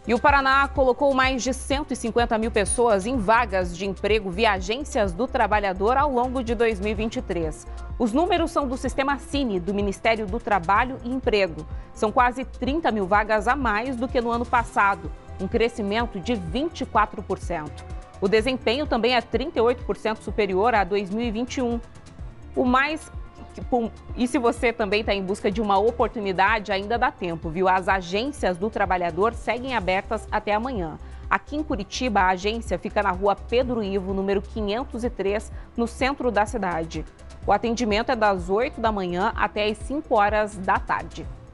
E o Paraná colocou mais de 150 mil pessoas em vagas de emprego via agências do trabalhador ao longo de 2023. Os números são do Sistema Cine, do Ministério do Trabalho e Emprego. São quase 30 mil vagas a mais do que no ano passado, um crescimento de 24%. O desempenho também é 38% superior a 2021. E se você também está em busca de uma oportunidade, ainda dá tempo, viu? As agências do trabalhador seguem abertas até amanhã. Aqui em Curitiba, a agência fica na rua Pedro Ivo, número 503, no centro da cidade. O atendimento é das 8 da manhã até as 5 horas da tarde.